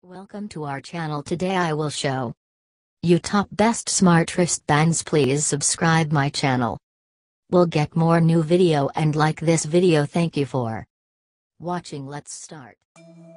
Welcome to our channel. Today I will show you top best smart wristbands. Please subscribe my channel. We'll get more new video and like this video. Thank you for watching. Let's start.